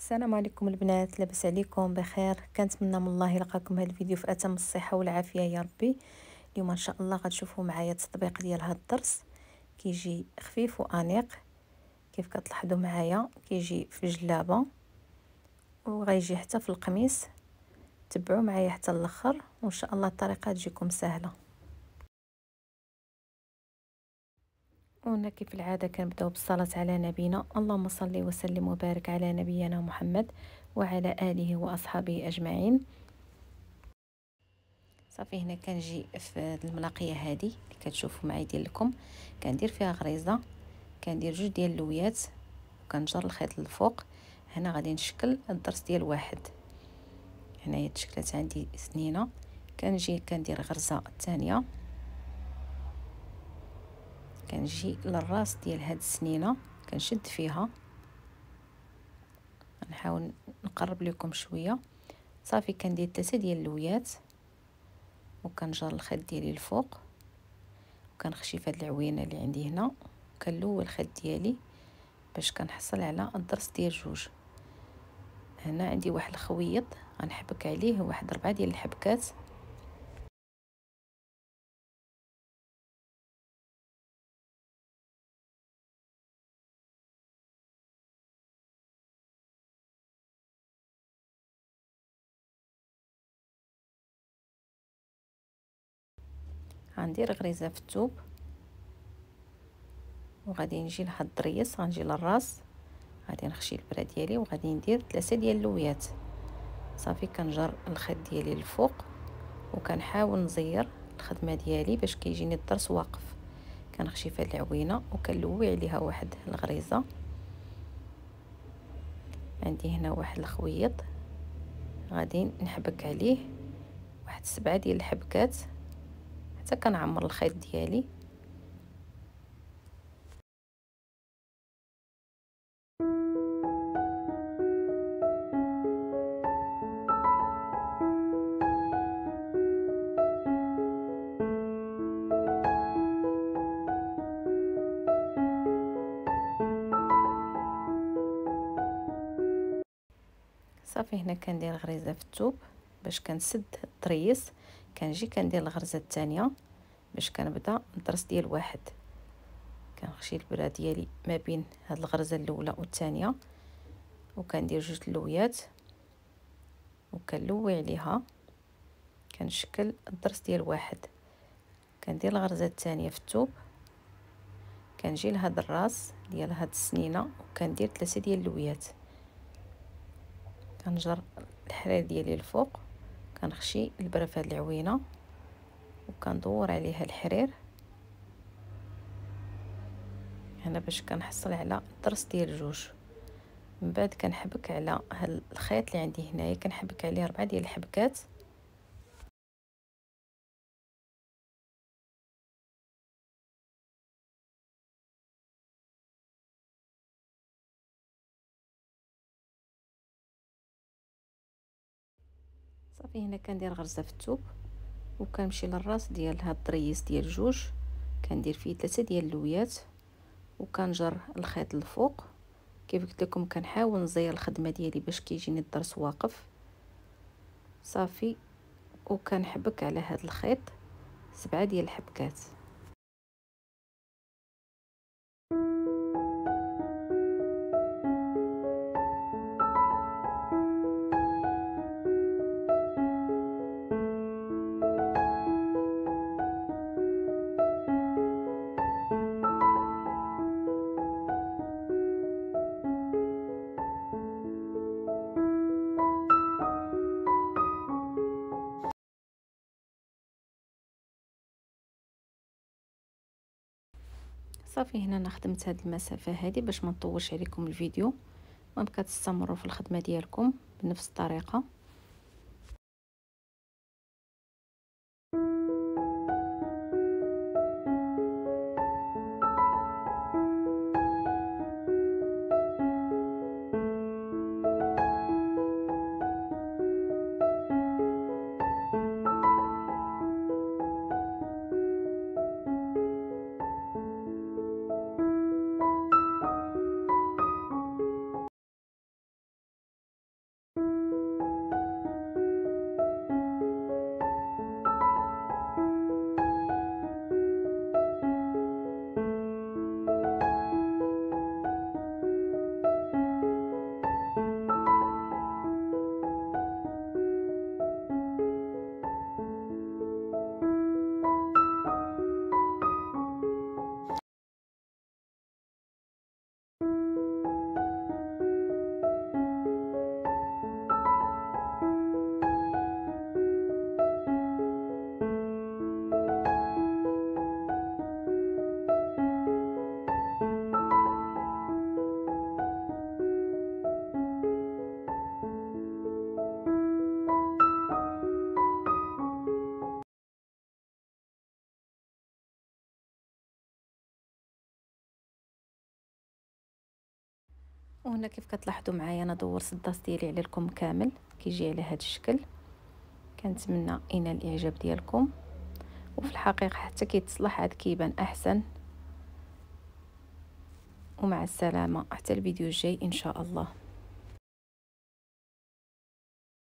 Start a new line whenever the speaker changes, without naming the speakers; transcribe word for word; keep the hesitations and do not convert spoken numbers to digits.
السلام عليكم البنات، لاباس عليكم بخير؟ كنتمنى من الله يلقاكم هذا الفيديو في اتم الصحه والعافيه يا ربي. اليوم ان شاء الله غتشوفوا معايا التطبيق ديال هذا الدرس، كيجي خفيف وانيق. كيف كتلاحظوا معايا كيجي في الجلابه وغيجي حتى في القميص. تبعوا معايا حتى الاخر وان شاء الله الطريقه تجيكم سهله. وهنا كيف العاده كنبداو بالصلاه على نبينا، اللهم صل وسلم وبارك على نبينا محمد وعلى اله واصحابه اجمعين. صافي هنا كنجي في الملاقيه هذه اللي كتشوفوا معايا ديال لكم، كندير فيها غريزه، كندير جوج ديال اللويات وكنجر الخيط للفوق. هنا غادي نشكل الضرس ديال واحد. هنايا تشكلات عندي سنينه، كنجي كندير غرزه الثانيه، كنجي للراس ديال هاد السنينه كنشد فيها. نحاول نقرب لكم شويه. صافي كندير ثلاثه ديال اللويات وكنجر الخيط ديالي الفوق وكنخشي في هاد العوينه اللي عندي هنا، كنلوي الخيط ديالي باش كنحصل على الضرس ديال جوج. هنا عندي واحد الخويط غنحبك عليه واحد ربعة ديال الحبكات. غندير غريزه في الثوب وغادي نجي لهاد الضريس، غنجي للراس، غادي نخشي البرا ديالي وغادي ندير ثلاثه ديال اللويات. صافي كنجر الخيط ديالي للفوق وكنحاول نزير الخدمه ديالي باش كيجيني الضرس واقف. كنخشي في هاد العوينه وكنلوي عليها واحد الغريزه. عندي هنا واحد الخويط غادي نحبك عليه واحد سبعة ديال الحبكات حتى كنعمر الخيط ديالي. صافي هنا كندير غريزه في الثوب باش كنسد الطريس، كنجي كندير الغرزه الثانيه باش كنبدا الضرس ديال واحد. كنخشي البرا ديالي ما بين هاد الغرزه الاولى والثانيه وكندير جوج اللويات وكنلوي عليها، كنشكل الضرس ديال واحد. كندير الغرزه الثانيه في الثوب، كنجي لهاد الراس ديال هاد السنينه وكندير ثلاثه ديال اللويات، كنجر الحرير ديالي الفوق، كنخشي البرا في هاد العوينه وكندور عليها الحرير هنا باش كنحصل على الضرس ديال جوج. من بعد كنحبك على هاد الخيط اللي عندي هنايا، كنحبك عليه ربعة ديال الحبكات. صافي هنا كندير غرزه في الثوب وكنمشي للراس ديال هاد الضريس ديال جوج، كندير فيه ثلاثه ديال اللويات وكنجر الخيط الفوق. كيف قلت لكم كنحاول نزير الخدمه ديالي باش كيجيني الضرس واقف. صافي وكنحبك على هاد الخيط سبعة ديال الحبكات. صافي هنا انا خدمت هاد المسافه هذه باش ما نطولش عليكم الفيديو، وبقى تستمروا في الخدمه ديالكم بنفس الطريقه. وهنا كيف كتلاحظوا معايا انا دورت الداس ديالي على الكم كامل، كيجي على هذا الشكل. كنتمنى ينال الاعجاب ديالكم، وفي الحقيقه حتى كيتصلح عاد كيبان احسن. ومع السلامه حتى الفيديو الجاي ان شاء الله.